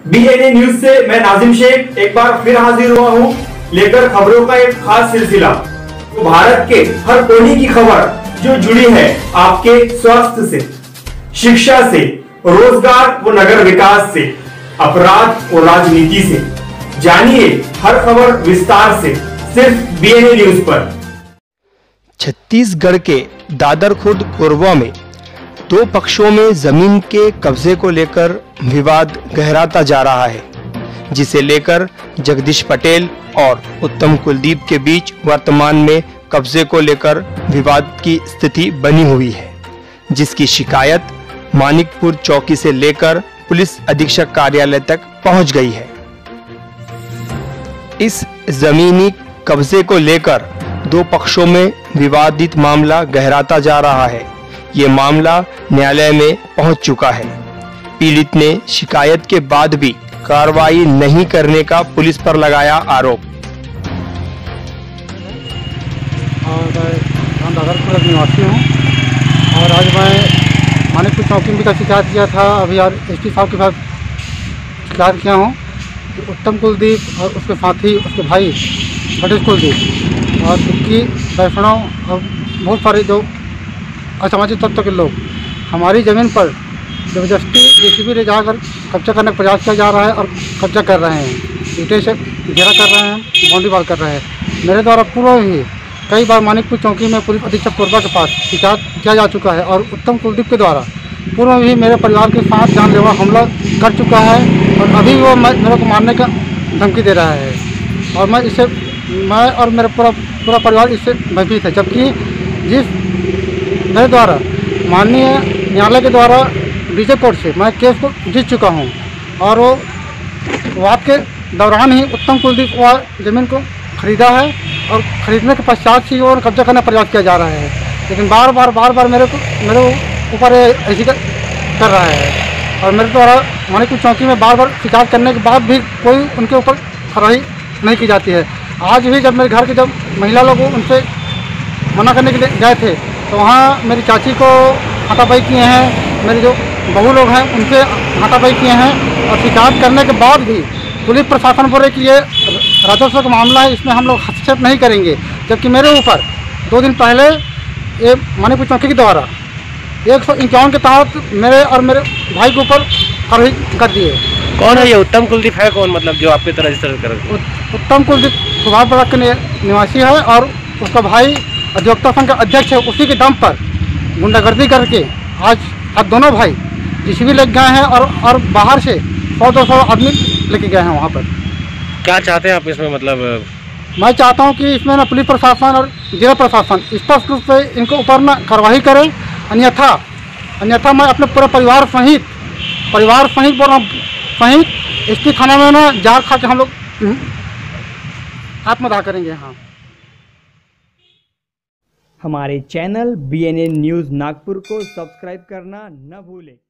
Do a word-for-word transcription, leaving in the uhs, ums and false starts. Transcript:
BNA news से मैं नाजिम शेख एक बार फिर हाजिर हुआ हूँ लेकर खबरों का एक खास सिलसिला। तो भारत के हर कोने की खबर जो जुड़ी है आपके स्वास्थ्य से, शिक्षा से, रोजगार व नगर विकास से, अपराध और राजनीति से। जानिए हर खबर विस्तार से सिर्फ बीएनए न्यूज पर। छत्तीसगढ़ के दादर खुर्द कोरबा में दो पक्षों में जमीन के कब्जे को लेकर विवाद गहराता जा रहा है, जिसे लेकर जगदीश पटेल और उत्तम कुलदीप के बीच वर्तमान में कब्जे को लेकर विवाद की स्थिति बनी हुई है, जिसकी शिकायत मानिकपुर चौकी से लेकर पुलिस अधीक्षक कार्यालय तक पहुंच गई है। इस जमीनी कब्जे को लेकर दो पक्षों में विवादित मामला गहराता जा रहा है। ये मामला न्यायालय में पहुंच चुका है। पीड़ित ने शिकायत के बाद भी कार्रवाई नहीं करने का पुलिस पर लगाया आरोप। और मैं दादरपुर निवासी हूँ और आज मैं मानिकपुर चौकी में भी शिकायत किया था। अभी यार एस पी साहब के पास शिकायत किया हूँ कि उत्तम कुलदीप और उसके साथी उसके भाई गणेश कुलदीप और उनकी वैष्णव और बहुत सारे जो असामाजिक तत्व के लोग हमारी ज़मीन पर जबरदस्ती जेसीबी ले जाकर कब्जा करने का प्रयास किया जा रहा है और कब्जा कर रहे हैं। ईंटें से घेरा कर रहे हैं, बाउंड्री वाल कर रहे हैं। मेरे द्वारा पूर्व ही कई बार मानिकपुर चौकी में पुलिस अधीक्षक कोरबा के पास शिकायत किया जा चुका है और उत्तम कुलदीप के द्वारा पूर्व भी मेरे परिवार के साथ जानलेवा हमला कर चुका है और अभी वो मेरे को मारने का धमकी दे रहा है और मैं इससे मैं और मेरा पूरा पूरा परिवार इससे भयभीत है। जबकि जिस मेरे द्वारा माननीय न्यायालय के द्वारा डीजे कोर्ट से मैं केस को जीत चुका हूं और वो वाद के दौरान ही उत्तम कुलदीप वह ज़मीन को खरीदा है और खरीदने के पश्चात ही वो कब्जा करने का प्रयास किया जा रहा है। लेकिन बार बार बार बार मेरे को मेरे ऊपर ऐसी कर, कर रहा है और मेरे द्वारा मानिकपुर चौकी में बार बार शिकायत करने के बाद भी कोई उनके ऊपर कार्रवाई नहीं की जाती है। आज भी जब मेरे घर के जब महिला लोग उनसे मना करने के लिए गए थे तो वहाँ मेरी चाची को हाथापाई किए हैं, मेरे जो बहू लोग हैं उनसे हाथापाई किए हैं और शिकायत करने के बाद भी पुलिस प्रशासन बोले कि ये राजस्व का मामला है, इसमें हम लोग हस्तक्षेप नहीं करेंगे। जबकि मेरे ऊपर दो दिन पहले ये मानिकपुर चौकी के द्वारा एक सौ इक्यावन के तहत मेरे और मेरे भाई के ऊपर कार्रवाई कर दिए। कौन है ये उत्तम कुलदीप है कौन, मतलब जो आपके तरह रजिस्टर कर? उत्तम कुलदीप सुभाष ब्लॉक के निवासी है और उसका भाई अधिवक्ता संघ का अध्यक्ष है। उसी के दम पर गुंडागर्दी करके आज आज दोनों भाई जेसीबी लेके गए हैं और और बाहर से सौ दो सौ आदमी लेके गए हैं वहाँ पर। क्या चाहते हैं आप इसमें? मतलब मैं चाहता हूँ कि इसमें ना पुलिस प्रशासन और जिला प्रशासन स्पष्ट रूप से इनको ऊपर ना कार्रवाई करे, अन्यथा अन्यथा मैं अपने पूरे परिवार सहित परिवार सहित बोल रहा हूँ सहित इसकी थाना में ना जार खा के हम लोग आत्मदाह करेंगे। हाँ, हमारे चैनल बीएनए न्यूज़ नागपुर को सब्सक्राइब करना न भूलें।